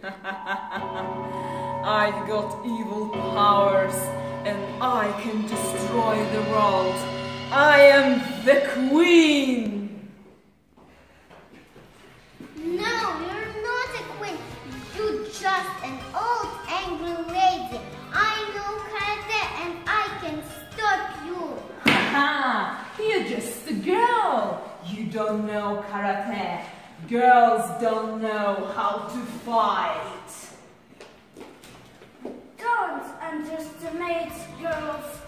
I've got evil powers and I can destroy the world. I am the queen! No, you're not a queen. You're just an old angry lady. I know karate and I can stop you. Haha! You're just a girl. You don't know karate. Girls don't know how to fight. Don't underestimate girls.